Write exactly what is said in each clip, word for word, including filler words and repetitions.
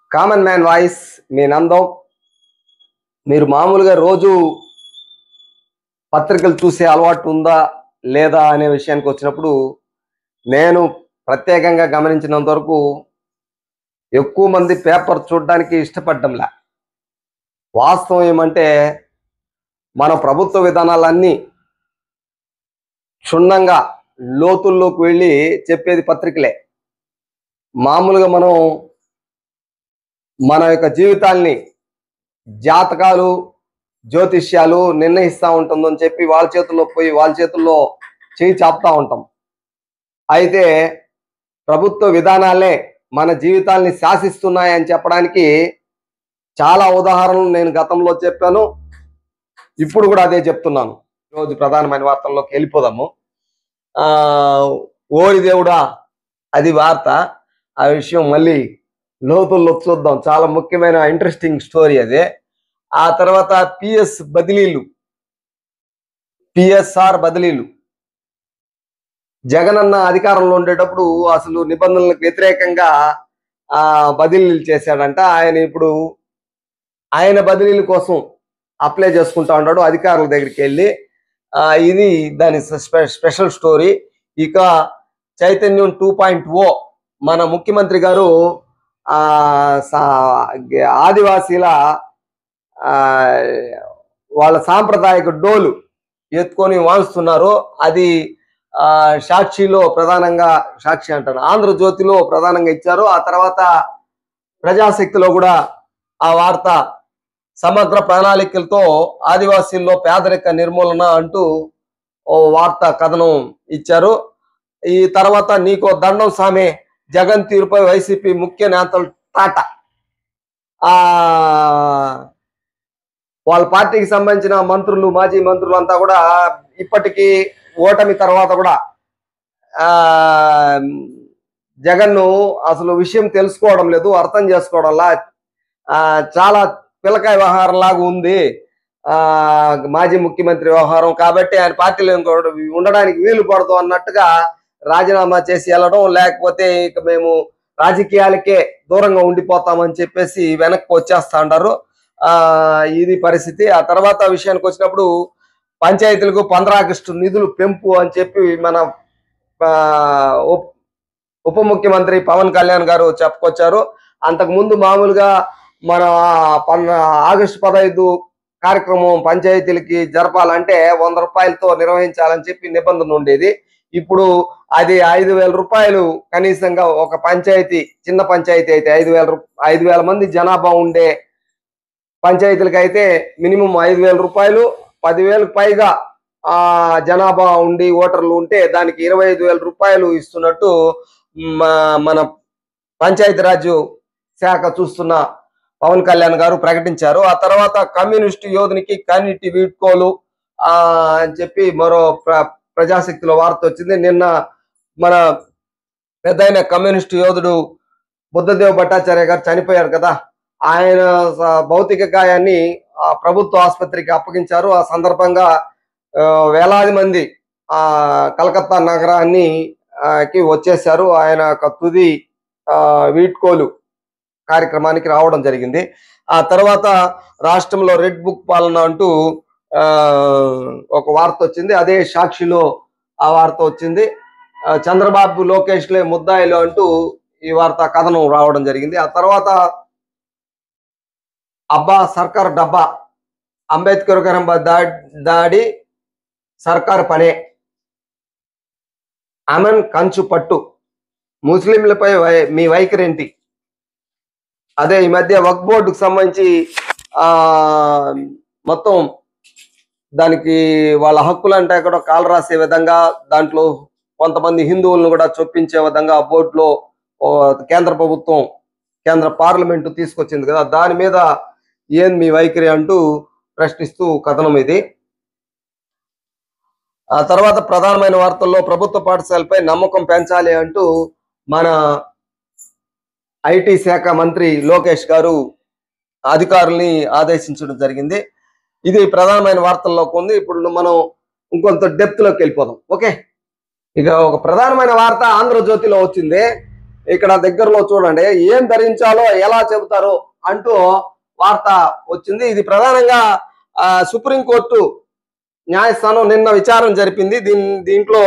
Common man voice మీ నందం. మీరు మామూలుగా రోజు పత్రికలు చూసే అలవాటు ఉందా లేదా అనే విషయానికి వచ్చినప్పుడు నేను ప్రత్యేకంగా గమనించినంత వరకు ఎక్కువ మంది పేపర్ చూడడానికి ఇష్టపడ్డంలా. వాస్తవం ఏమంటే మన ప్రభుత్వ విధానాలన్నీ క్షుణ్ణంగా లోతుల్లోకి వెళ్ళి చెప్పేది పత్రికలే. మామూలుగా మనం మన యొక్క జీవితాల్ని జాతకాలు జ్యోతిష్యాలు నిర్ణయిస్తూ ఉంటుందని చెప్పి వాళ్ళ చేతుల్లో పోయి వాళ్ళ చేతుల్లో చేయి చాపుతూ ఉంటాం. అయితే ప్రభుత్వ విధానాలే మన జీవితాల్ని శాసిస్తున్నాయని చెప్పడానికి చాలా ఉదాహరణలు నేను గతంలో చెప్పాను, ఇప్పుడు కూడా అదే చెప్తున్నాను. ఈరోజు ప్రధానమైన వార్తల్లోకి వెళ్ళిపోదాము. ఆ ఓరి దేవుడా అది వార్త, ఆ విషయం మళ్ళీ లోతుల్లో చూద్దాం. చాలా ముఖ్యమైన ఇంట్రెస్టింగ్ స్టోరీ అదే. ఆ తర్వాత పిఎస్ బదిలీలు పిఎస్ఆర్ బదిలీలు జగనన్న అధికారంలో ఉండేటప్పుడు అసలు నిబంధనలకు వ్యతిరేకంగా ఆ బదిలీలు చేశాడంట. ఆయన ఇప్పుడు ఆయన బదిలీల కోసం అప్లై చేసుకుంటా ఉన్నాడు అధికారుల దగ్గరికి వెళ్ళి. ఆ ఇది దాని స్పెషల్ స్టోరీ. ఇక చైతన్యం టూ పాయింట్ ఓ మన ముఖ్యమంత్రి గారు ఆ ఆదివాసీల ఆ వాళ్ళ సాంప్రదాయక డోలు ఎత్తుకొని వాంచుతున్నారు. అది ఆ సాక్షిలో ప్రధానంగా, సాక్షి అంటారు, ఆంధ్రజ్యోతిలో ప్రధానంగా ఇచ్చారు. ఆ తర్వాత ప్రజాశక్తిలో కూడా ఆ వార్త సమగ్ర ప్రణాళికలతో ఆదివాసీల్లో పేదరిక నిర్మూలన అంటూ ఓ వార్త కథనం ఇచ్చారు. ఈ తర్వాత నీకో దండం సామే, జగన్ తీరుపై వైసీపీ ముఖ్య నేతలు టాటా. ఆ వాళ్ళ పార్టీకి సంబంధించిన మంత్రులు, మాజీ మంత్రులు అంతా కూడా ఇప్పటికీ ఓటమి తర్వాత కూడా ఆ జగన్ను అసలు విషయం తెలుసుకోవడం లేదు, అర్థం చేసుకోవడంలా. ఆ చాలా పిల్లకాయ వ్యవహారం లాగా ఉంది ఆ మాజీ ముఖ్యమంత్రి వ్యవహారం. కాబట్టి ఆయన పార్టీలో ఉండడానికి వీలు పడదు అన్నట్టుగా రాజీనామా చేసి వెళ్ళడం, లేకపోతే ఇక మేము రాజకీయాలకే దూరంగా ఉండిపోతామని చెప్పేసి వెనక్కి వచ్చేస్తా ఉంటారు. ఆ ఇది పరిస్థితి. ఆ తర్వాత విషయానికి వచ్చినప్పుడు పంచాయతీలకు పంద్రా ఆగస్టు నిధులు పెంపు అని చెప్పి మన ఉప ముఖ్యమంత్రి పవన్ కళ్యాణ్ గారు చెప్పుకొచ్చారు. అంతకుముందు మామూలుగా మన ఆగస్టు పదహైదు కార్యక్రమం పంచాయతీలకి జరపాలంటే వంద రూపాయలతో నిర్వహించాలని చెప్పి నిబంధన ఉండేది. ఇప్పుడు అది ఐదు వేల రూపాయలు కనీసంగా ఒక పంచాయతీ, చిన్న పంచాయతీ అయితే ఐదు వేల ఐదు వేల మంది జనాభా ఉండే పంచాయతీలకు అయితే మినిమం ఐదు వేల రూపాయలు, పదివేలకు పైగా ఆ జనాభా ఉండి ఓటర్లు ఉంటే దానికి ఇరవై ఐదు వేల రూపాయలు ఇస్తున్నట్టు మన పంచాయతీరాజ్ శాఖ చూస్తున్న పవన్ కళ్యాణ్ గారు ప్రకటించారు. ఆ తర్వాత కమ్యూనిస్టు యోధునికి కన్నీటి వీడ్కోలు ఆ అని చెప్పి మరో ప్ర ప్రజాశక్తిలో వార్త వచ్చింది. నిన్న మన పెద్దయిన కమ్యూనిస్టు యోధుడు బుద్ధదేవ్ భట్టాచార్య గారు చనిపోయారు కదా. ఆయన భౌతిక గాయాన్ని ప్రభుత్వ ఆసుపత్రికి అప్పగించారు. ఆ సందర్భంగా వేలాది మంది ఆ కలకత్తా నగరాన్ని కి వచ్చేసారు. ఆయన తుది ఆ వీడ్కోలు కార్యక్రమానికి రావడం జరిగింది. ఆ తర్వాత రాష్ట్రంలో రెడ్ బుక్ పాలన అంటూ ఆ ఒక వార్త వచ్చింది. అదే సాక్షిలో ఆ వార్త వచ్చింది. చంద్రబాబు లోకేష్లే ముద్దాయిలు అంటూ ఈ వార్త కథనం రావడం జరిగింది. ఆ తర్వాత అబ్బా సర్కార్ డబ్బా, అంబేద్కర్ గారి దాడి సర్కార్ పనే, అమన్ కంచు పట్టు, ముస్లింలపై మీ వైఖరేంటి. అదే ఈ మధ్య వక్ఫ్ బోర్డుకు సంబంధించి ఆ మొత్తం దానికి వాళ్ళ హక్కులు అంటే కూడా కాలు రాసే విధంగా, దాంట్లో కొంతమంది హిందువులను కూడా చొప్పించే విధంగా ఆ బోర్డులో కేంద్ర ప్రభుత్వం, కేంద్ర పార్లమెంటు తీసుకొచ్చింది కదా, దాని మీద ఏం మీ వైఖరి అంటూ ప్రశ్నిస్తూ కథనం ఇది. ఆ తర్వాత ప్రధానమైన వార్తల్లో ప్రభుత్వ పాఠశాలపై నమ్మకం పెంచాలి అంటూ మన ఐటీ శాఖ మంత్రి లోకేష్ గారు అధికారుల్ని ఆదేశించడం జరిగింది. ఇది ప్రధానమైన వార్తల్లోకి ఉంది. ఇప్పుడు మనం ఇంకొంత డెప్త్ లోకి వెళ్ళిపోదాం. ఓకే, ఇక ఒక ప్రధానమైన వార్త ఆంధ్రజ్యోతిలో వచ్చింది. ఇక్కడ దగ్గరలో చూడండి, ఏం ధరించాలో ఎలా చెబుతారు అంటూ వార్త వచ్చింది. ఇది ప్రధానంగా సుప్రీంకోర్టు న్యాయస్థానం నిన్న విచారణ జరిపింది. దీని దీంట్లో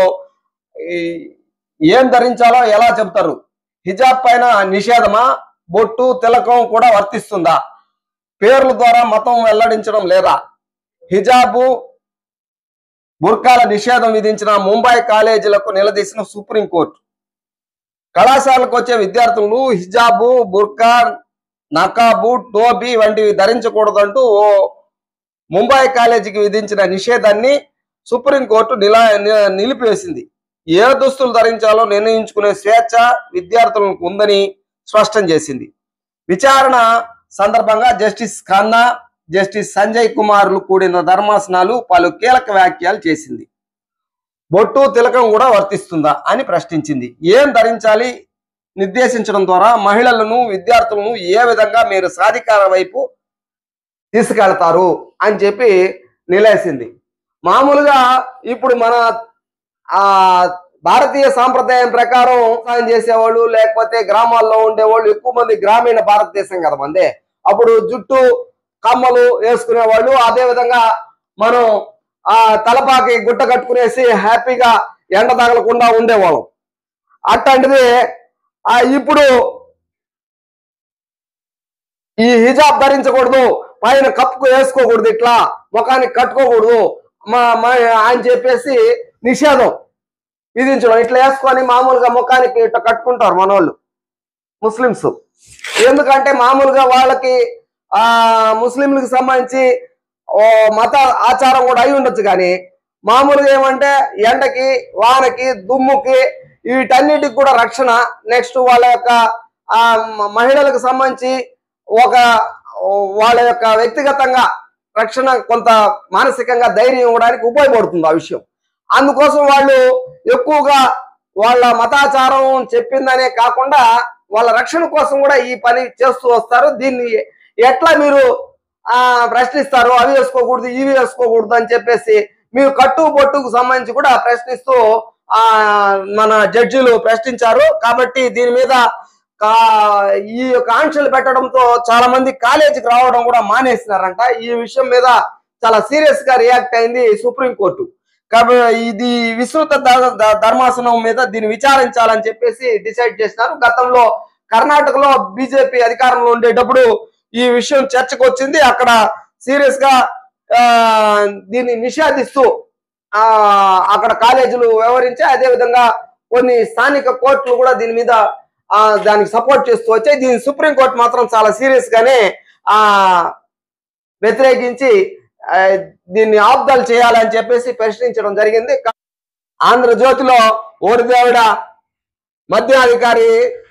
ఏం ధరించాలో ఎలా చెబుతారు, హిజాబ్ పైన నిషేధమా, బొట్టు తిలకం కూడా వర్తిస్తుందా, పేర్ల ద్వారా మతం వెల్లడించడం లేదా, హిజాబు బుర్కాల నిషేధం విధించిన ముంబై కాలేజీలకు నిలదీసిన సుప్రీంకోర్టు. కళాశాలకు వచ్చే విద్యార్థులు హిజాబు, బుర్కా, నకాబు, టోబీ వంటివి ధరించకూడదంటూ ఓ ముంబై కాలేజీకి విధించిన నిషేధాన్ని సుప్రీంకోర్టు నిలా నిలిపివేసింది. ఏ దుస్తులు ధరించాలో నిర్ణయించుకునే స్వేచ్ఛ విద్యార్థులకు ఉందని స్పష్టం చేసింది. విచారణ సందర్భంగా జస్టిస్ ఖన్నా, జస్టిస్ సంజయ్ కుమార్లు కూడిన ధర్మాసనాలు పలు కీలక వ్యాఖ్యలు చేసింది. బొట్టు తిలకం కూడా వర్తిస్తుందా అని ప్రశ్నించింది. ఏం ధరించాలి నిర్దేశించడం ద్వారా మహిళలను విద్యార్థులను ఏ విధంగా మీరు సాధికార వైపు తీసుకెళ్తారు అని చెప్పి నిలేసింది. మామూలుగా ఇప్పుడు మన ఆ భారతీయ సాంప్రదాయం ప్రకారం వ్యవసాయం చేసేవాళ్ళు లేకపోతే గ్రామాల్లో ఉండేవాళ్ళు ఎక్కువ మంది గ్రామీణ భారతదేశం కదా మందే. అప్పుడు జుట్టు కమ్మలు వేసుకునే వాళ్ళు, అదే విధంగా మనం ఆ తలపాకి గుట్ట కట్టుకునేసి హ్యాపీగా ఎండ తగలకుండా ఉండేవాళ్ళం. అట్లాంటిది ఆ ఇప్పుడు ఈ హిజాబ్ ధరించకూడదు, పైన కప్పుకు వేసుకోకూడదు, ఇట్లా ముఖానికి కట్టుకోకూడదు మా అని చెప్పేసి నిషేధం విధించడం. ఇట్లా వేసుకొని మామూలుగా ముఖానికి ఇట్లా కట్టుకుంటారు మనోళ్ళు ముస్లిమ్స్. ఎందుకంటే మామూలుగా వాళ్ళకి ఆ ముస్లింలకు సంబంధించి ఓ మత ఆచారం కూడా అయి ఉండొచ్చు, కానీ మామూలుగా ఏమంటే ఎండకి, వానకి, దుమ్ముకి వీటన్నిటికి కూడా రక్షణ. నెక్స్ట్ వాళ్ళ యొక్క ఆ మహిళలకు సంబంధించి ఒక వాళ్ళ యొక్క వ్యక్తిగతంగా రక్షణ, కొంత మానసికంగా ధైర్యం ఇవ్వడానికి ఉపయోగపడుతుంది ఆ విషయం. అందుకోసం వాళ్ళు ఎక్కువగా వాళ్ళ మతాచారం చెప్పిందనే కాకుండా వాళ్ళ రక్షణ కోసం కూడా ఈ పని చేస్తూ వస్తారు. దీన్ని ఎట్లా మీరు ఆ ప్రశ్నిస్తారు, అవి వేసుకోకూడదు ఇవి వేసుకోకూడదు అని చెప్పేసి మీరు కట్టు బొట్టుకు సంబంధించి కూడా ప్రశ్నిస్తూ ఆ మన జడ్జిలు ప్రశ్నించారు. కాబట్టి దీని మీద ఈ యొక్క ఆంక్షలు పెట్టడంతో చాలా మంది కాలేజీకి రావడం కూడా మానేసినారంట. ఈ విషయం మీద చాలా సీరియస్ గా రియాక్ట్ అయింది సుప్రీంకోర్టు. కాబట్టి ఇది విస్తృత ధర్మాసనం మీద దీన్ని విచారించాలని చెప్పేసి డిసైడ్ చేసినారు. గతంలో కర్ణాటకలో బీజేపీ అధికారంలో ఉండేటప్పుడు ఈ విషయం చర్చకు వచ్చింది. అక్కడ సీరియస్ గా ఆ దీన్ని నిషేధిస్తూ ఆ అక్కడ కాలేజీలు వ్యవహరించి, అదే విధంగా కొన్ని స్థానిక కోర్టులు కూడా దీని మీద ఆ దానికి సపోర్ట్ చేస్తూ వచ్చాయి. దీని సుప్రీంకోర్టు మాత్రం చాలా సీరియస్ గానే ఆ వ్యతిరేకించి దీన్ని ఆబ్దాలు చేయాలని చెప్పేసి ప్రశ్నించడం జరిగింది. ఆంధ్రజ్యోతిలో ఓరిదేవిడ మధ్యాధికారి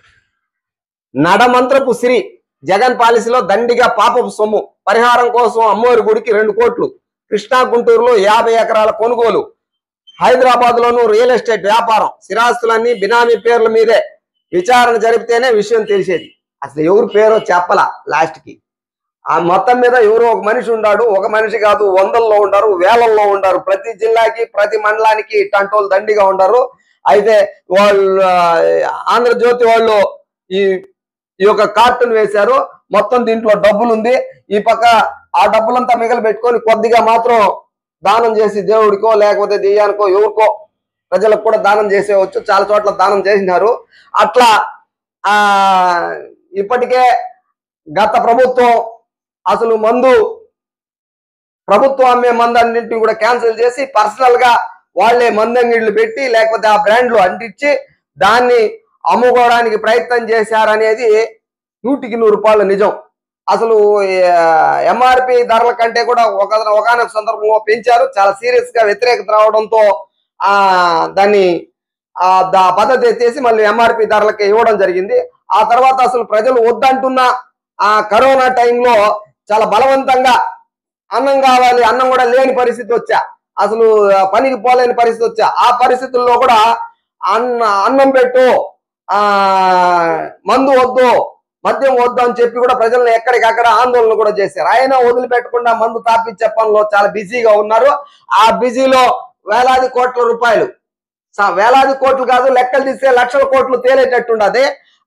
నడమంత్రపు సిరి జగన్ పాలసీలో దండిగా పాపపు సొమ్ము, పరిహారం కోసం అమ్మవారి గుడికి రెండు కోట్లు, కృష్ణా గుంటూరులో యాభై ఎకరాల కొనుగోలు, హైదరాబాద్ లోను రియల్ ఎస్టేట్ వ్యాపారం, స్థిరాస్తులన్నీ బినామీ పేర్ల మీదే. విచారణ జరిపితేనే విషయం తెలిసేది. అసలు ఎవరు పేరో చెప్పలా లాస్ట్ కి. ఆ మొత్తం మీద ఎవరో ఒక మనిషి ఉన్నాడు, ఒక మనిషి కాదు, వందల్లో ఉంటారు, వేలల్లో ఉంటారు. ప్రతి జిల్లాకి ప్రతి మండలానికి ఇట్లాంటి దండిగా ఉంటారు. అయితే వాళ్ళు ఆంధ్రజ్యోతి వాళ్ళు ఈ ఈ యొక్క కార్టూన్ వేశారు. మొత్తం దీంట్లో డబ్బులు ఉంది. ఈ పక్క ఆ డబ్బులంతా మిగలు పెట్టుకొని కొద్దిగా మాత్రం దానం చేసి దేవుడికో లేకపోతే దెయ్యానికో ఎవరికో ప్రజలకు కూడా దానం చేసేవచ్చు. చాలా చోట్ల దానం చేసినారు. అట్లా ఆ ఇప్పటికే గత ప్రభుత్వం అసలు మందు ప్రభుత్వం అమ్మే మందన్నింటినీ కూడా క్యాన్సిల్ చేసి పర్సనల్ గా వాళ్లే మందంగిళ్ళు పెట్టి లేకపోతే ఆ బ్రాండ్లు అంటించి దాన్ని అమ్ముకోవడానికి ప్రయత్నం చేశారనేది నూటికి నూరు రూపాయలు నిజం. అసలు ఎంఆర్పి ధరల కంటే కూడా ఒక ఒకనొక సందర్భంలో పెంచారు. చాలా సీరియస్ గా వ్యతిరేకత రావడంతో ఆ దాన్ని ఆ పద్ధతి ఎత్తేసి మళ్ళీ ఎంఆర్పి ధరలకి ఇవ్వడం జరిగింది. ఆ తర్వాత అసలు ప్రజలు వద్దంటున్న ఆ కరోనా టైంలో చాలా బలవంతంగా అన్నం కావాలి, అన్నం కూడా లేని పరిస్థితి వచ్చా, అసలు పనికి పోలేని పరిస్థితి వచ్చా. ఆ పరిస్థితుల్లో కూడా అన్న అన్నం పెట్టు, ఆ మందు వద్దు, మద్యం వద్దు అని చెప్పి కూడా ప్రజలను ఎక్కడికక్కడ ఆందోళన కూడా చేశారు. అయినా వదిలిపెట్టకుండా మందు తాపించే పనిలో చాలా బిజీగా ఉన్నారు. ఆ బిజీలో వేలాది కోట్ల రూపాయలు, వేలాది కోట్లు కాదు లెక్కలు తీస్తే లక్షల కోట్లు తేలేటట్టుండది.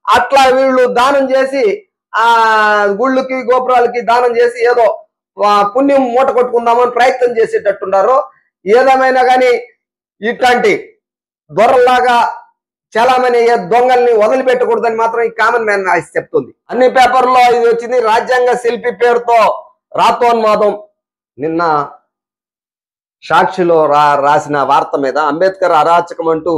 అట్లా వీళ్ళు దానం చేసి ఆ గుళ్ళకి గోపురాలకి దానం చేసి ఏదో పుణ్యం మూట కొట్టుకుందామని ప్రయత్నం చేసేటట్టున్నారు. ఏదేమైనా కానీ ఇట్లాంటి దొరల్లాగా చాలామంది దొంగల్ని వదిలిపెట్టకూడదని మాత్రం ఈ కామన్ మ్యాన్ వాయిస్ చెప్తుంది. అన్ని పేపర్లో ఇది వచ్చింది. రాజ్యాంగ శిల్పి పేరుతో రాతోన్మాదం. నిన్న సాక్షిలో రా రాసిన వార్త మీద అంబేద్కర్ అరాచకం అంటూ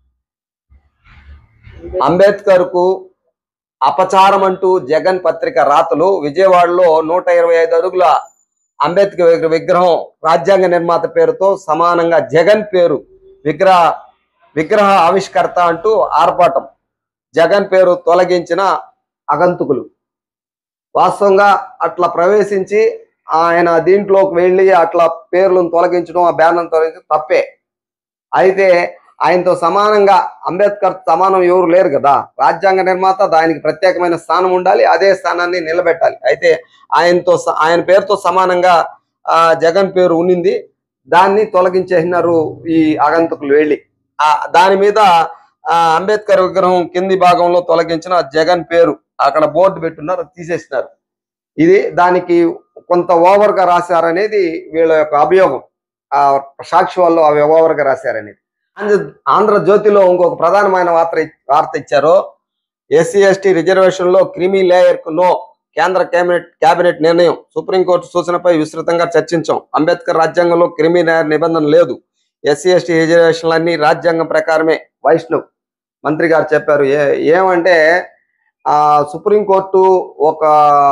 అంబేద్కర్ కు అపచారం అంటూ జగన్ పత్రిక రాతలు. విజయవాడలో నూట ఇరవై ఐదు అడుగుల అంబేద్కర్ విగ్రహం రాజ్యాంగ నిర్మాత పేరుతో సమానంగా జగన్ పేరు విగ్రహ విగ్రహ ఆవిష్కర్త అంటూ ఆర్భాటం. జగన్ పేరు తొలగించిన అగంతుకులు. వాస్తవంగా అట్లా ప్రవేశించి ఆయన దీంట్లోకి వెళ్ళి అట్లా పేర్లను తొలగించడం, ఆ బ్యానర్ తొలగించడం తప్పే. అయితే ఆయనతో సమానంగా అంబేద్కర్ సమానం ఎవరు లేరు కదా. రాజ్యాంగ నిర్మాత, దానికి ప్రత్యేకమైన స్థానం ఉండాలి, అదే స్థానాన్ని నిలబెట్టాలి. అయితే ఆయనతో ఆయన పేరుతో సమానంగా ఆ జగన్ పేరు ఉన్నింది, దాన్ని తొలగించేసినారు ఈ ఆగంతుకులు వెళ్ళి. ఆ దాని మీద ఆ అంబేద్కర్ విగ్రహం కింది భాగంలో తొలగించిన జగన్ పేరు అక్కడ బోర్డు పెట్టున్నారు, తీసేసినారు. ఇది దానికి కొంత ఓవర్ గా రాశారనేది వీళ్ళ యొక్క అభియోగం. ఆ సాక్షి వాళ్ళు అవి ఓవర్ గా రాశారనేది. ఆంధ్రజ్యోతిలో ఇంకొక ప్రధానమైన వార్త వార్త ఇచ్చారు. ఎస్సీ ఎస్టీ రిజర్వేషన్ లో క్రిమి లేయర్ కు నో, కేంద్ర కేబినెట్ కేబినెట్ నిర్ణయం. సుప్రీంకోర్టు సూచనపై విస్తృతంగా చర్చించాం. అంబేద్కర్ రాజ్యాంగంలో క్రిమి లేయర్ నిబంధన లేదు. ఎస్సీ ఎస్టీ రిజర్వేషన్లన్నీ రాజ్యాంగం ప్రకారమే. వైష్ణవ్ మంత్రి గారు చెప్పారు. ఏ ఏమంటే ఆ సుప్రీంకోర్టు ఒక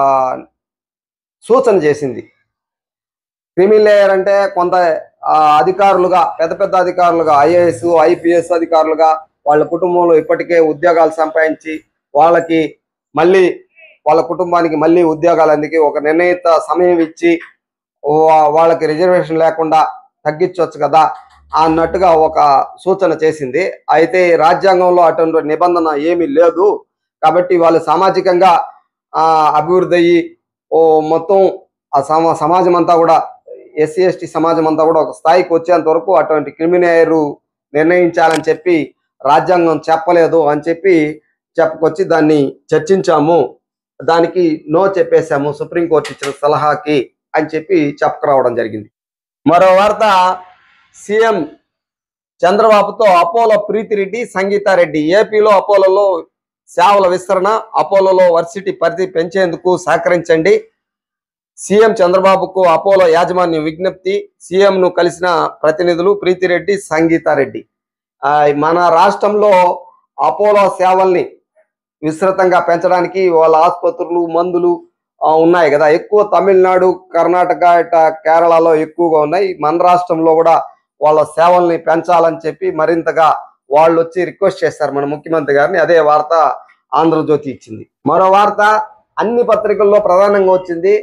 సూచన చేసింది. క్రిమి లేయర్ అంటే కొంత అధికారులుగా, పెద్ద పెద్ద అధికారులుగా, ఐఏఎస్ ఐపీఎస్ అధికారులుగా వాళ్ళ కుటుంబంలో ఇప్పటికే ఉద్యోగాలు సంపాదించి వాళ్ళకి మళ్ళీ వాళ్ళ కుటుంబానికి మళ్ళీ ఉద్యోగాలు అందుకే ఒక నిర్ణయిత సమయం ఇచ్చి వాళ్ళకి రిజర్వేషన్ లేకుండా తగ్గించవచ్చు కదా అన్నట్టుగా ఒక సూచన చేసింది. అయితే రాజ్యాంగంలో అటువంటి నిబంధన ఏమీ లేదు కాబట్టి వాళ్ళు సామాజికంగా ఆ అభివృద్ధి అయ్యి ఓ మొత్తం ఆ సమా సమాజం అంతా కూడా ఎస్సీ ఎస్టీ సమాజం అంతా కూడా ఒక స్థాయికి వచ్చేంత వరకు అటువంటి క్రిమినేయర్ నిర్ణయించాలని చెప్పి రాజ్యాంగం చెప్పలేదు అని చెప్పి చెప్పుకొచ్చి దాన్ని చర్చించాము, దానికి నో చెప్పేశాము సుప్రీంకోర్టు ఇచ్చిన సలహాకి అని చెప్పి చెప్పుకురావడం జరిగింది. మరో వార్త, సీఎం చంద్రబాబుతో అపోలో ప్రీతిరెడ్డి సంగీతారెడ్డి. ఏపీలో అపోలోలో సేవల విస్తరణ, అపోలోలో వర్సిటీ పరిధి పెంచేందుకు సహకరించండి. సీఎం చంద్రబాబుకు అపోలో యాజమాన్యం విజ్ఞప్తి. సీఎం ను కలిసిన ప్రతినిధులు ప్రీతిరెడ్డి, సంగీతారెడ్డి. మన రాష్ట్రంలో అపోలో సేవల్ని విస్తృతంగా పెంచడానికి వాళ్ళ ఆసుపత్రులు, మందులు ఉన్నాయి కదా. ఎక్కువ తమిళనాడు, కర్ణాటక, ఇట కేరళలో ఎక్కువగా ఉన్నాయి. మన రాష్ట్రంలో కూడా వాళ్ళ సేవల్ని పెంచాలని చెప్పి మరింతగా వాళ్ళు వచ్చి రిక్వెస్ట్ చేస్తారు మన ముఖ్యమంత్రి గారిని. అదే వార్త ఆంధ్రజ్యోతి ఇచ్చింది. మరో వార్త అన్ని పత్రికల్లో ప్రధానంగా వచ్చింది.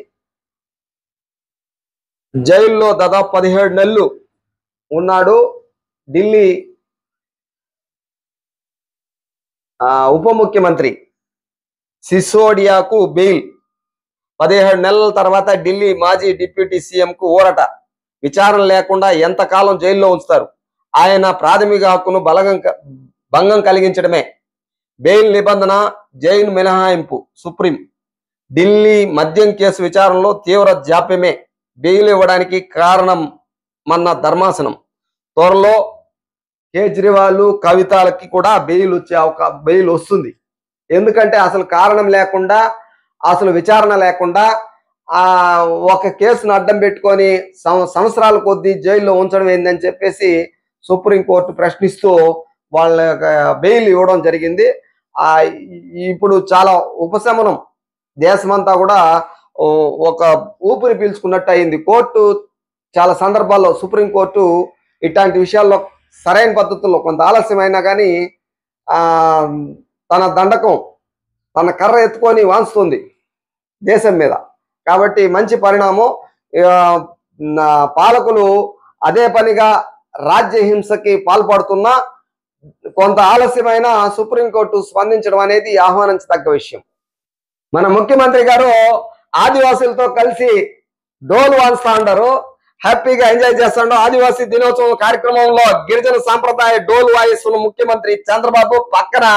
జైల్లో దాదాపు పదిహేడు నెలలు ఉన్నాడు ఢిల్లీ ఉప ముఖ్యమంత్రి సిసోడియాకు బెయిల్. పదిహేడు నెలల తర్వాత ఢిల్లీ మాజీ డిప్యూటీ సీఎం కు ఊరట. విచారణ లేకుండా ఎంతకాలం జైల్లో ఉంచుతారు? ఆయన ప్రాథమిక హక్కును బలగం భంగం కలిగించడమే బెయిల్ నిబంధన, జైలు మినహాయింపు. సుప్రీం. ఢిల్లీ మద్యం కేసు విచారణలో తీవ్ర జాప్యమే బెయిల్ ఇవ్వడానికి కారణం మన్న ధర్మాసనం. త్వరలో కేజ్రీవాల్, కవితలకి కూడా బెయిల్ వచ్చే అవకా బెయిల్ వస్తుంది. ఎందుకంటే అసలు కారణం లేకుండా, అసలు విచారణ లేకుండా ఆ ఒక కేసును అడ్డం పెట్టుకొని సంవత్సరాల కొద్దీ జైల్లో ఉంచడం ఏందని చెప్పేసి సుప్రీంకోర్టు ప్రశ్నిస్తూ వాళ్ళ బెయిల్ ఇవ్వడం జరిగింది. ఆ ఇప్పుడు చాలా ఉపశమనం, దేశమంతా కూడా ఒక ఊపిరి పీల్చుకున్నట్టు అయింది. కోర్టు చాలా సందర్భాల్లో సుప్రీంకోర్టు ఇట్లాంటి విషయాల్లో సరైన పద్ధతుల్లో కొంత ఆలస్యమైనా కానీ ఆ తన దండకం, తన కర్ర ఎత్తుకొని వాంచుతుంది దేశం మీద. కాబట్టి మంచి పరిణామం. పాలకులు అదే పనిగా రాజ్య హింసకి పాల్పడుతున్నా కొంత ఆలస్యమైన సుప్రీంకోర్టు స్పందించడం అనేది ఆహ్వానించదగ్గ విషయం. మన ముఖ్యమంత్రి గారు ఆదివాసులతో కలిసి డోలు వాయిస్తా ఉంటారు, హ్యాపీగా ఎంజాయ్ చేస్తాడు. ఆదివాసీ దినోత్సవం కార్యక్రమంలో గిరిజన సాంప్రదాయ డోలు వాయిస్తున్న ముఖ్యమంత్రి చంద్రబాబు పక్కన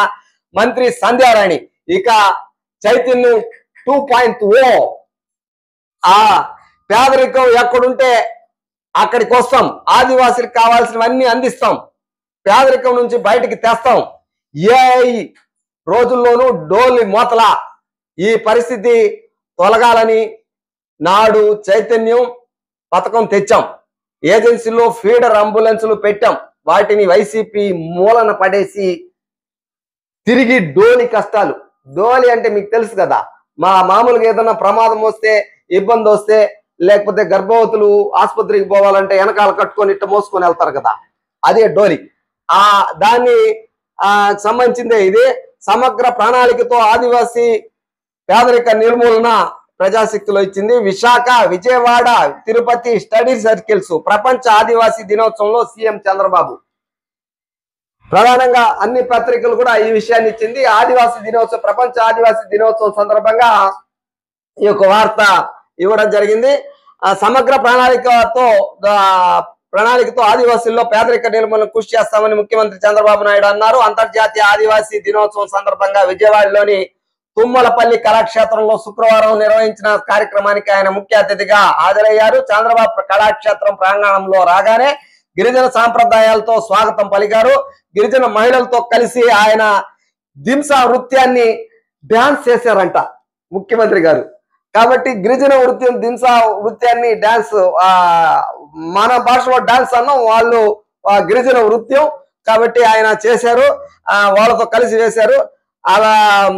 మంత్రి సంధ్యారాణి. ఇక చైతన్యం టూ పాయింట్ ఓ ఆ పేదరికం ఎక్కడుంటే అక్కడికి వస్తాం, ఆదివాసులకు కావాల్సినవన్నీ అందిస్తాం, పేదరికం నుంచి బయటికి తెస్తాం. ఏ రోజుల్లోనూ డోలి మోతల ఈ పరిస్థితి తొలగాలని నాడు చైతన్యం పథకం తెచ్చాం. ఏజెన్సీలో ఫీడర్ అంబులెన్సులు పెట్టాం, వాటిని వైసీపీ మూలన పడేసి తిరిగి డోలి కష్టాలు. డోలి అంటే మీకు తెలుసు కదా, మా మామూలుగా ఏదైనా ప్రమాదం వస్తే, ఇబ్బంది వస్తే, లేకపోతే గర్భవతులు ఆసుపత్రికి పోవాలంటే వెనకాల కట్టుకొని ఇట్ట మోసుకొని వెళ్తారు కదా, అదే డోలి. ఆ దాన్ని ఆ సంబంధించిందే ఇది. సమగ్ర ప్రణాళికతో ఆదివాసీ పేదరిక నిర్మూలన ప్రజాశక్తిలో ఇచ్చింది. విశాఖ, విజయవాడ, తిరుపతి స్టడీ సర్కిల్స్ ప్రపంచ ఆదివాసీ దినోత్సవంలో సీఎం చంద్రబాబు ప్రధానంగా అన్ని పత్రికలు కూడా ఈ విషయాన్ని ఇచ్చింది. ఆదివాసీ దినోత్సవం, ప్రపంచ ఆదివాసీ దినోత్సవం సందర్భంగా ఈ యొక్క వార్త ఇవ్వడం జరిగింది. ఆ సమగ్ర ప్రణాళికతో ప్రణాళికతో ఆదివాసీల్లో పేదరిక నిర్మూలన కృషి చేస్తామని ముఖ్యమంత్రి చంద్రబాబు నాయుడు అన్నారు. అంతర్జాతీయ ఆదివాసీ దినోత్సవం సందర్భంగా విజయవాడలోని తుమ్మలపల్లి కళాక్షేత్రంలో శుక్రవారం నిర్వహించిన కార్యక్రమానికి ఆయన ముఖ్య అతిథిగా హాజరయ్యారు. చంద్రబాబు కళాక్షేత్రం ప్రాంగణంలో రాగానే గిరిజన సాంప్రదాయాలతో స్వాగతం పలికారు. గిరిజన మహిళలతో కలిసి ఆయన దింసా నృత్యాన్ని డాన్స్ చేశారంట ముఖ్యమంత్రి గారు. కాబట్టి గిరిజన నృత్యం, దింసా నృత్యాన్ని డాన్స్, ఆ మన భాషలో డాన్స్ అన్నాం, వాళ్ళు గిరిజన నృత్యం కాబట్టి ఆయన చేశారు, ఆ వాళ్ళతో కలిసి వేశారు. అలా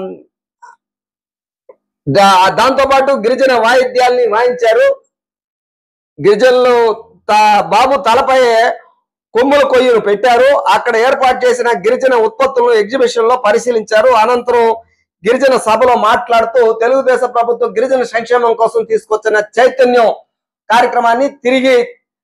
దాంతో పాటు గిరిజన వాయిద్యాల్ని వాయించారు. గిరిజనులు బాబు తలపై కొమ్ముల కొయ్యను పెట్టారు. అక్కడ ఏర్పాటు చేసిన గిరిజన ఉత్పత్తులను ఎగ్జిబిషన్ లో పరిశీలించారు. అనంతరం గిరిజన సభలో మాట్లాడుతూ తెలుగుదేశం ప్రభుత్వం గిరిజన సంక్షేమం కోసం తీసుకొచ్చిన చైతన్యం కార్యక్రమాన్ని తిరిగి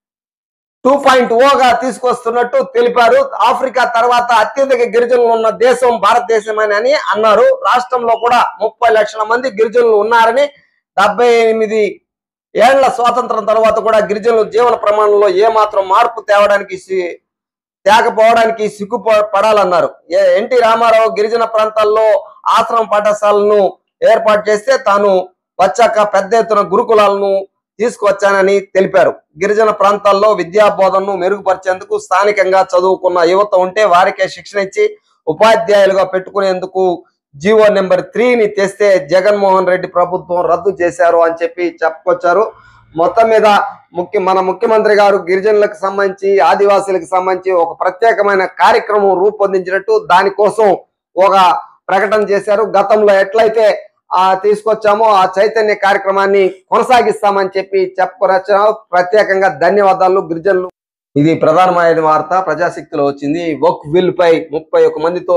టూ పాయింట్ ఓగా తీసుకొస్తున్నట్టు తెలిపారు. ఆఫ్రికా తర్వాత అత్యధిక గిరిజనులు ఉన్న దేశం భారతదేశమని అని అన్నారు. రాష్ట్రంలో కూడా ముప్పై లక్షల మంది గిరిజనులు ఉన్నారని, డెబ్బై ఎనిమిది ఏళ్ల స్వాతంత్రం తర్వాత కూడా గిరిజనుల జీవన ప్రమాణంలో ఏమాత్రం మార్పు తేవడానికి తేకపోవడానికి సిగ్గుపడాలన్నారు. ఎన్టీ రామారావు గిరిజన ప్రాంతాల్లో ఆశ్రమ పాఠశాలను ఏర్పాటు చేస్తే తాను వచ్చాక పెద్ద ఎత్తున గురుకులాలను తీసుకువచ్చానని తెలిపారు. గిరిజన ప్రాంతాల్లో విద్యా బోధనను మెరుగుపరిచేందుకు స్థానికంగా చదువుకున్న యువత ఉంటే వారికే శిక్షణ ఇచ్చి ఉపాధ్యాయులుగా పెట్టుకునేందుకు జీవో నెంబర్ త్రీని తెస్తే జగన్మోహన్ రెడ్డి ప్రభుత్వం రద్దు చేశారు అని చెప్పి చెప్పుకొచ్చారు. మొత్తం మీద ముఖ్య మన ముఖ్యమంత్రి గారు గిరిజనులకు సంబంధించి, ఆదివాసీలకు సంబంధించి ఒక ప్రత్యేకమైన కార్యక్రమం రూపొందించినట్టు దానికోసం ఒక ప్రకటన చేశారు. గతంలో ఎట్లయితే ఆ తీసుకొచ్చామో ఆ చైతన్య కార్యక్రమాన్ని కొనసాగిస్తామని చెప్పి చెప్పుకొచ్చాము. ప్రత్యేకంగా ధన్యవాదాలు గిరిజనులు. ఇది ప్రధానమైన వార్త ప్రజాశక్తిలో వచ్చింది. వక్ బిల్ పై ముప్పై ఒక మందితో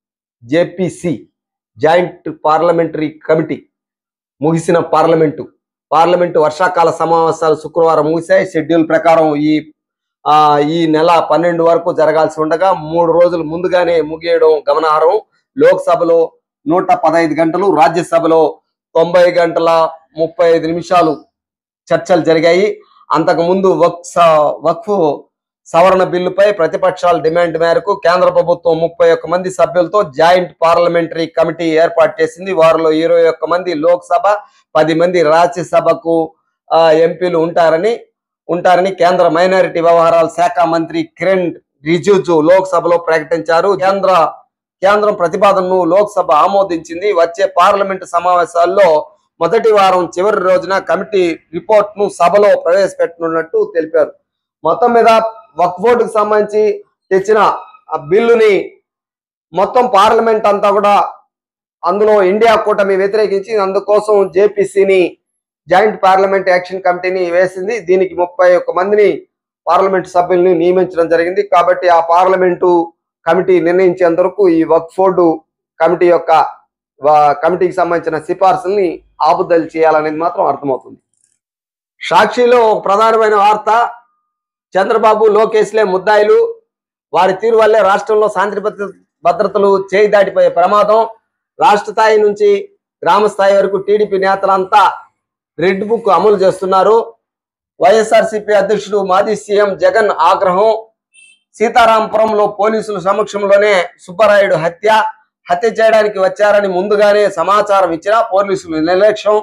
జేపీసీ జాయింట్ పార్లమెంటరీ కమిటీ ముగిసిన పార్లమెంటు పార్లమెంటు వర్షాకాల సమావేశాలు శుక్రవారం ముగిశాయి. షెడ్యూల్ ప్రకారం ఈ ఆ ఈ నెల పన్నెండు వరకు జరగాల్సి ఉండగా మూడు రోజులు ముందుగానే ముగియడం గమనార్హం. లోక్సభలో నూట పదహైదు గంటలు, రాజ్యసభలో తొంభై గంటల ముప్పై ఐదు నిమిషాలు చర్చలు జరిగాయి. అంతకుముందు వక్ఫ్ వక్ఫ్ సవరణ బిల్లుపై ప్రతిపక్షాల డిమాండ్ మేరకు కేంద్ర ప్రభుత్వం ముప్పై ఒక్క మంది సభ్యులతో జాయింట్ పార్లమెంటరీ కమిటీ ఏర్పాటు చేసింది. వారిలో ఇరవై ఒక్క మంది లోక్సభ, పది మంది రాజ్యసభకు ఎంపీలు ఉంటారని ఉంటారని కేంద్ర మైనారిటీ వ్యవహారాల శాఖ మంత్రి కిరణ్ రిజిజు లోక్సభలో ప్రకటించారు. కేంద్ర కేంద్రం ప్రతిపాదనను లోక్సభ ఆమోదించింది. వచ్చే పార్లమెంటు సమావేశాల్లో మొదటి వారం చివరి రోజున కమిటీ రిపోర్ట్ ను సభలో ప్రవేశపెట్టనున్నట్టు తెలిపారు. మొత్తం మీద వక్ఫ్ బోర్డుకు సంబంధించి తెచ్చిన ఆ బిల్లుని మొత్తం పార్లమెంట్ అంతా కూడా అందులో ఇండియా కూటమి వ్యతిరేకించి అందుకోసం జేపీసీని జాయింట్ పార్లమెంట్ యాక్షన్ కమిటీని వేసింది. దీనికి ముప్పై ఒక్క మందిని పార్లమెంటు సభ్యుల్ని నియమించడం జరిగింది. కాబట్టి ఆ పార్లమెంటు కమిటీ నిర్ణయించేంత వరకు ఈ వక్ఫ్ బోర్డు కమిటీ యొక్క కమిటీకి సంబంధించిన సిఫార్సుల్ని ఆపుదల చేయాలనేది మాత్రం అర్థమవుతుంది. సాక్షిలో ఒక ప్రధానమైన వార్త, చంద్రబాబు లోకేష్లే ముద్దాయిలు, వారి తీరు వల్లే రాష్ట్రంలో శాంతి భద్రతలు చేయి దాటిపోయే ప్రమాదం. రాష్ట్ర స్థాయి నుంచి గ్రామ స్థాయి వరకు టీడీపీ నేతలంతా రెడ్ బుక్ అమలు చేస్తున్నారు. వైఎస్ఆర్సీపీ అధ్యక్షుడు మాజీ సీఎం జగన్ ఆగ్రహం. సీతారాంపురంలో పోలీసుల సమక్షంలోనే సుబ్బరాయుడు హత్య. హత్య చేయడానికి వచ్చారని ముందుగానే సమాచారం ఇచ్చినా పోలీసులు నిర్లక్ష్యం.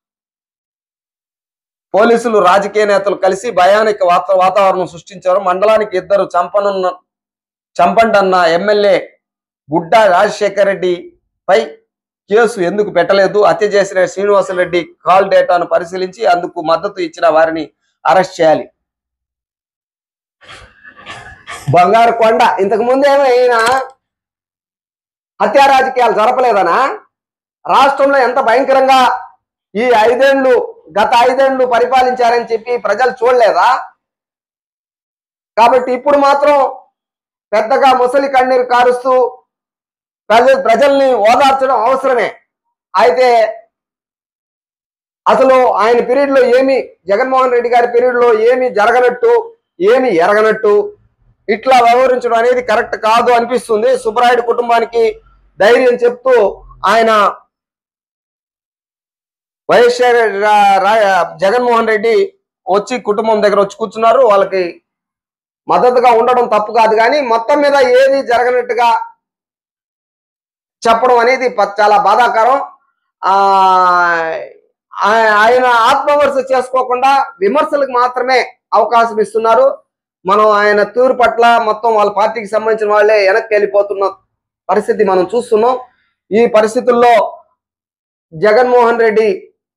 పోలీసులు రాజకీయ నేతలు కలిసి భయానక వాతావరణం సృష్టించారు. మండలానికి ఇద్దరు చంపనున్న చంపండన్న ఎమ్మెల్యే గుడ్డా రాజశేఖర్ రెడ్డి పై కేసు ఎందుకు పెట్టలేదు? హత్య చేసిన శ్రీనివాసరెడ్డి కాల్ డేటాను పరిశీలించి అందుకు మద్దతు ఇచ్చిన వారిని అరెస్ట్ చేయాలి. బంగారు కొండ ఇంతకు ముందేమో ఈయన హత్యా రాజకీయాలు జరపలేదనా? రాష్ట్రంలో ఎంత భయంకరంగా ఈ ఐదేళ్లు గత ఐదేళ్లు పరిపాలించారని చెప్పి ప్రజలు చూడలేదా? కాబట్టి ఇప్పుడు మాత్రం పెద్దగా ముసలి కన్నీరు కారుస్తూ ప్రజ ప్రజల్ని ఓదార్చడం అవసరమే. అయితే అసలు ఆయన పీరియడ్ లో ఏమి, జగన్మోహన్ రెడ్డి గారి పీరియడ్ లో ఏమి జరగనట్టు, ఏమి ఎరగనట్టు ఇట్లా వ్యవహరించడం అనేది కరెక్ట్ కాదు అనిపిస్తుంది. సుబ్బరాయుడు కుటుంబానికి ధైర్యం చెప్తూ ఆయన వైఎస్ జగన్మోహన్ రెడ్డి వచ్చి కుటుంబం దగ్గర వచ్చి కూర్చున్నారు. వాళ్ళకి మద్దతుగా ఉండడం తప్పు కాదు, కానీ మొత్తం మీద ఏది జరగనట్టుగా చెప్పడం అనేది చాలా బాధాకరం. ఆ ఆయన ఆత్మవిమర్శ చేసుకోకుండా విమర్శలకు మాత్రమే అవకాశం ఇస్తున్నారు. మనం ఆయన తీరు పట్ల మొత్తం వాళ్ళ పార్టీకి సంబంధించిన వాళ్ళే వెనక్కి వెళ్ళిపోతున్న పరిస్థితి మనం చూస్తున్నాం. ఈ పరిస్థితుల్లో జగన్మోహన్ రెడ్డి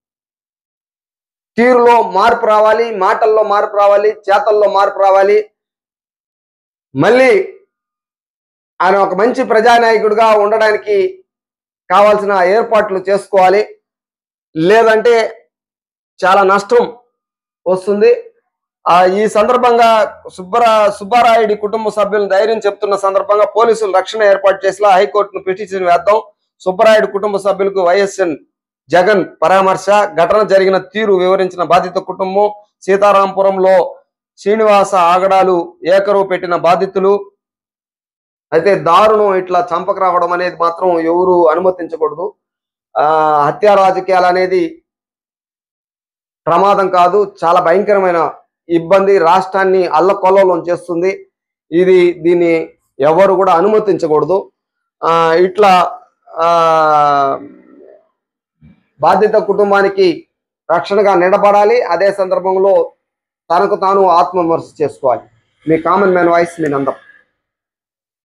తీరులో మార్పు రావాలి, మాటల్లో మార్పు రావాలి, చేతల్లో మార్పు రావాలి. మళ్ళీ ఆయన ఒక మంచి ప్రజానాయకుడిగా ఉండడానికి కావాల్సిన ఏర్పాట్లు చేసుకోవాలి. లేదంటే చాలా నష్టం వస్తుంది. ఆ ఈ సందర్భంగా సుబ్బరా సుబ్బారాయుడి కుటుంబ సభ్యులను ధైర్యం చెప్తున్న సందర్భంగా పోలీసులు రక్షణ ఏర్పాటు చేసేలా హైకోర్టును పిటిషన్ వేద్దాం. సుబ్బరాయుడు కుటుంబ సభ్యులకు వైఎస్ఎన్ జగన్ పరామర్శ, ఘటన జరిగిన తీరు వివరించిన బాధిత కుటుంబం, సీతారాంపురంలో శ్రీనివాస ఆగడాలు ఏకరువు పెట్టిన బాధితులు. అయితే దారుణం ఇట్లా చంపక రావడం అనేది మాత్రం ఎవరు అనుమతించకూడదు. ఆ హత్యా రాజకీయాలు అనేది ప్రమాదం కాదు, చాలా భయంకరమైన ఇబ్బంది, రాష్ట్రాన్ని అల్లకొల్లోలం చేస్తుంది. ఇది దీన్ని ఎవరు కూడా అనుమతించకూడదు. ఆ ఇట్లా ఆ బాధిత కుటుంబానికి రక్షణగా నిలబడాలి. అదే సందర్భంలో తనకు తాను ఆత్మవిమర్శ చేసుకోవాలి. మీ కామన్ మ్యాన్ వాయిస్ మీ నందం.